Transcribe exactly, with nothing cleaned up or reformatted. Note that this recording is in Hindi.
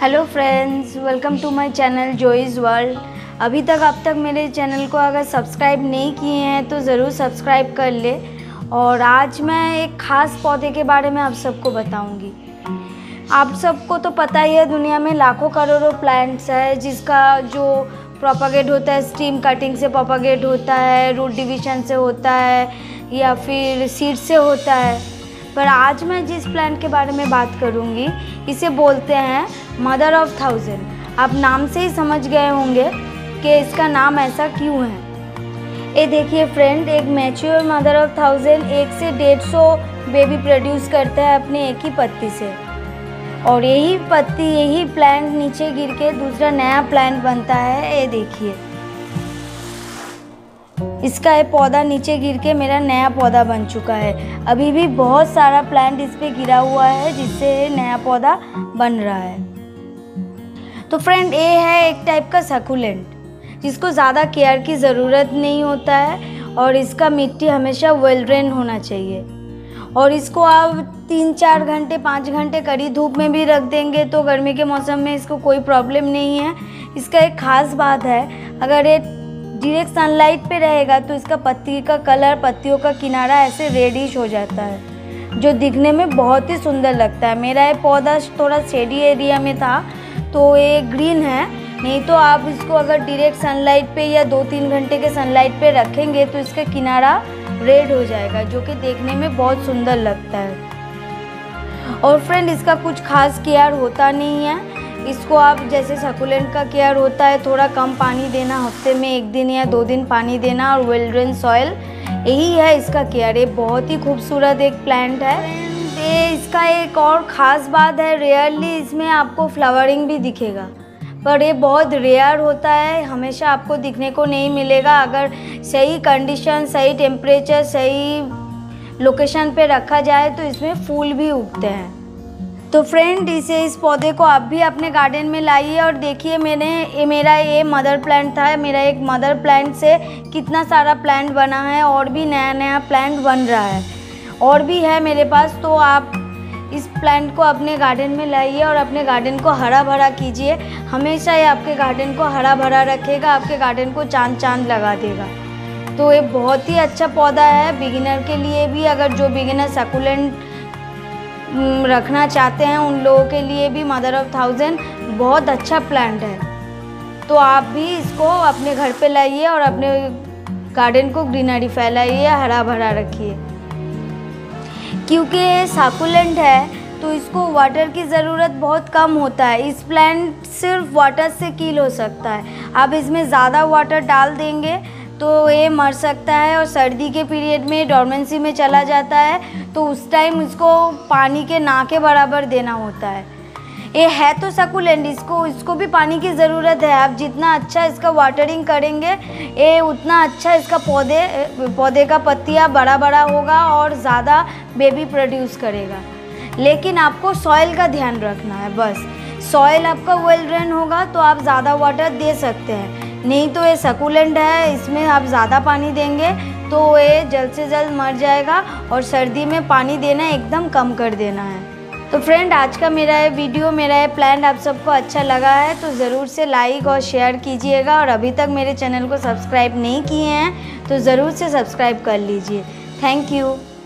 Hello friends, welcome to my channel Joey's world. अभी तक अब तक मेरे चैनल को अगर सब्सक्राइब नहीं किए हैं तो ज़रूर सब्सक्राइब कर ले। और आज मैं एक ख़ास पौधे के बारे में आप सबको बताऊंगी। आप सबको तो पता ही है, दुनिया में लाखों करोड़ों प्लांट्स है जिसका जो प्रोपागेट होता है स्टीम कटिंग से प्रोपागेट होता है, रूट डिवीजन से होता है या फिर सीड से होता है। पर आज मैं जिस प्लांट के बारे में बात करूंगी इसे बोलते हैं मदर ऑफ थाउजेंड। आप नाम से ही समझ गए होंगे कि इसका नाम ऐसा क्यों है। ये देखिए फ्रेंड, एक मैच्योर मदर ऑफ थाउजेंड एक से डेढ़ सौ बेबी प्रोड्यूस करता है अपने एक ही पत्ती से। और यही पत्ती यही प्लांट नीचे गिर के दूसरा नया प्लांट बनता है। ये देखिए, इसका ये पौधा नीचे गिर के मेरा नया पौधा बन चुका है। अभी भी बहुत सारा प्लांट इस पे गिरा हुआ है जिससे नया पौधा बन रहा है। तो फ्रेंड, ये है एक टाइप का सकुलेंट जिसको ज़्यादा केयर की ज़रूरत नहीं होता है और इसका मिट्टी हमेशा वेल ड्रेन होना चाहिए। और इसको आप तीन चार घंटे पाँच घंटे कड़ी धूप में भी रख देंगे तो गर्मी के मौसम में इसको कोई प्रॉब्लम नहीं है। इसका एक ख़ास बात है, अगर ये डायरेक्ट सनलाइट पे रहेगा तो इसका पत्ती का कलर, पत्तियों का किनारा ऐसे रेडिश हो जाता है जो दिखने में बहुत ही सुंदर लगता है। मेरा ये पौधा थोड़ा शेडी एरिया में था तो ये ग्रीन है, नहीं तो आप इसको अगर डायरेक्ट सनलाइट पे या दो तीन घंटे के सनलाइट पे रखेंगे तो इसका किनारा रेड हो जाएगा जो कि देखने में बहुत सुंदर लगता है। और फ्रेंड, इसका कुछ खास केयर होता नहीं है। इसको आप जैसे सकुलेंट का केयर होता है, थोड़ा कम पानी देना, हफ्ते में एक दिन या दो दिन पानी देना और वेल ड्रेन सॉइल, यही है इसका केयर। ये बहुत ही खूबसूरत एक प्लांट है। ये इसका एक और ख़ास बात है, रेयरली इसमें आपको फ्लावरिंग भी दिखेगा, पर ये बहुत रेयर होता है, हमेशा आपको दिखने को नहीं मिलेगा। अगर सही कंडीशन, सही टेम्परेचर, सही लोकेशन पे रखा जाए तो इसमें फूल भी उगते हैं। तो फ्रेंड, इसे इस पौधे को आप भी अपने गार्डन में लाइए और देखिए मैंने ये मेरा ये मदर प्लांट था। मेरा एक मदर प्लांट से कितना सारा प्लांट बना है और भी नया नया प्लांट बन रहा है और भी है मेरे पास। तो आप इस प्लांट को अपने गार्डन में लाइए और अपने गार्डन को हरा भरा कीजिए। हमेशा ये आपके गार्डन को हरा भरा रखेगा, आपके गार्डन को चांद चांद लगा देगा। तो ये बहुत ही अच्छा पौधा है बिगिनर के लिए भी। अगर जो बिगिनर सकुलेंट रखना चाहते हैं उन लोगों के लिए भी मदर ऑफ थाउजेंड बहुत अच्छा प्लांट है। तो आप भी इसको अपने घर पे लाइए और अपने गार्डन को ग्रीनरी फैलाइए, हरा भरा रखिए। क्योंकि ये सकुलेंट है तो इसको वाटर की ज़रूरत बहुत कम होता है। इस प्लांट सिर्फ वाटर से कील हो सकता है। आप इसमें ज़्यादा वाटर डाल देंगे तो ये मर सकता है और सर्दी के पीरियड में डोरमेंसी में चला जाता है, तो उस टाइम इसको पानी के ना के बराबर देना होता है। ये है तो सकुलेंट, इसको इसको भी पानी की ज़रूरत है। आप जितना अच्छा इसका वाटरिंग करेंगे ये उतना अच्छा इसका पौधे पौधे का पत्तियाँ बड़ा बड़ा होगा और ज़्यादा बेबी प्रोड्यूस करेगा। लेकिन आपको सॉइल का ध्यान रखना है बस। सॉइल आपका वेल ड्रेन होगा तो आप ज़्यादा वाटर दे सकते हैं, नहीं तो ये सकुलेंट है, इसमें आप ज़्यादा पानी देंगे तो ये जल्द से जल्द मर जाएगा और सर्दी में पानी देना एकदम कम कर देना है। तो फ्रेंड, आज का मेरा ये वीडियो, मेरा ये प्लांट आप सबको अच्छा लगा है तो ज़रूर से लाइक और शेयर कीजिएगा। और अभी तक मेरे चैनल को सब्सक्राइब नहीं किए हैं तो ज़रूर से सब्सक्राइब कर लीजिए। Thank you.